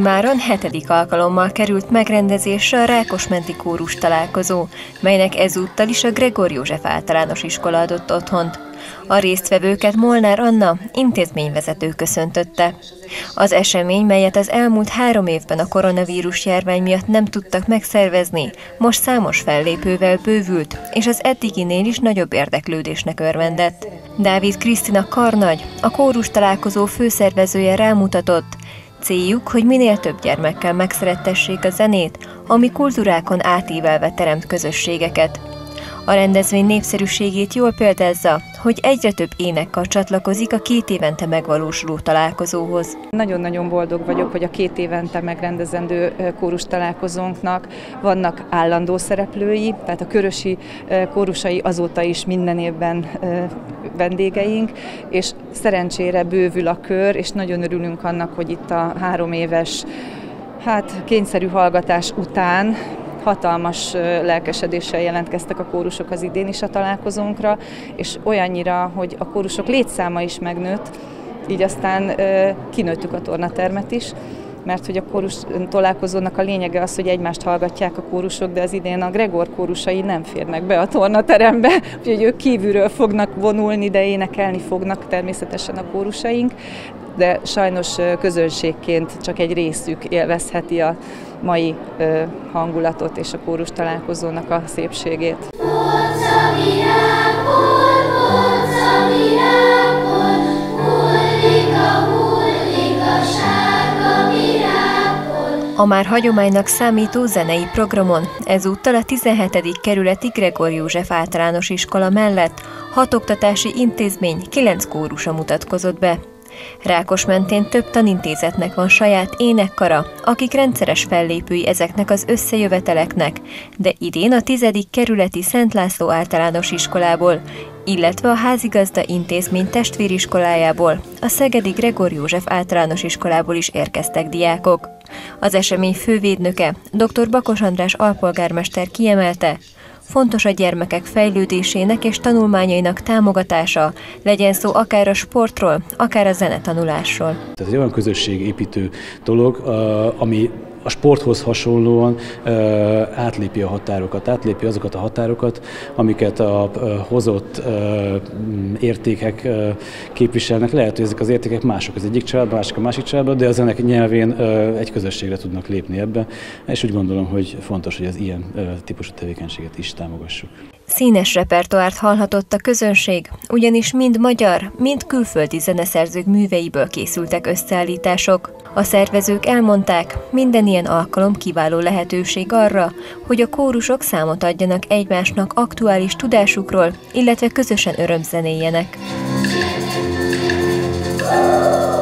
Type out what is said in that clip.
Immáron 7. alkalommal került megrendezésre a Rákosmenti kórus találkozó, melynek ezúttal is a Gregor József Általános Iskola adott otthont. A résztvevőket Molnár Anna, intézményvezető köszöntötte. Az esemény, melyet az elmúlt 3 évben a koronavírus járvány miatt nem tudtak megszervezni, most számos fellépővel bővült, és az eddiginél is nagyobb érdeklődésnek örvendett. Dávid Krisztina karnagy, a kórus találkozó főszervezője rámutatott, céljuk, hogy minél több gyermekkel megszerettessék a zenét, ami kultúrákon átívelve teremt közösségeket. A rendezvény népszerűségét jól példázza, hogy egyre több énekkar csatlakozik a 2 évente megvalósuló találkozóhoz. Nagyon-nagyon boldog vagyok, hogy a 2 évente megrendezendő kórus találkozónknak vannak állandó szereplői, tehát a körösi kórusai azóta is minden évben vendégeink, és szerencsére bővül a kör, és nagyon örülünk annak, hogy itt a 3 éves kényszerű hallgatás után hatalmas lelkesedéssel jelentkeztek a kórusok az idén is a találkozónkra, és olyannyira, hogy a kórusok létszáma is megnőtt, így aztán kinőttük a tornatermet is, mert hogy a kórus találkozónak a lényege az, hogy egymást hallgatják a kórusok, de az idén a Gregor kórusai nem férnek be a tornaterembe, úgyhogy ők kívülről fognak vonulni, de énekelni fognak természetesen a kórusaink, de sajnos közönségként csak egy részük élvezheti a mai hangulatot és a kórus találkozónak a szépségét. A már hagyománynak számító zenei programon ezúttal a 17. kerületi Gregor József Általános Iskola mellett 6 oktatási intézmény 9 kórusa mutatkozott be. Rákosmentén több tanintézetnek van saját énekkara, akik rendszeres fellépői ezeknek az összejöveteleknek, de idén a 10. kerületi Szent László Általános Iskolából, illetve a Házigazda Intézmény testvériskolájából, a Szegedi Gregor József Általános Iskolából is érkeztek diákok. Az esemény fővédnöke, dr. Bakos András alpolgármester kiemelte, fontos a gyermekek fejlődésének és tanulmányainak támogatása, legyen szó akár a sportról, akár a zenetanulásról. Ez egy olyan közösségépítő dolog, ami a sporthoz hasonlóan átlépi a határokat, átlépi azokat a határokat, amiket a hozott értékek képviselnek. Lehet, hogy ezek az értékek mások az egyik családban, mások a másik családban, de a zenek nyelvén egy közösségre tudnak lépni ebbe, és úgy gondolom, hogy fontos, hogy az ilyen típusú tevékenységet is támogassuk. Színes repertoárt hallhatott a közönség, ugyanis mind magyar, mind külföldi zeneszerzők műveiből készültek összeállítások. A szervezők elmondták, minden ilyen alkalom kiváló lehetőség arra, hogy a kórusok számot adjanak egymásnak aktuális tudásukról, illetve közösen örömzenéljenek.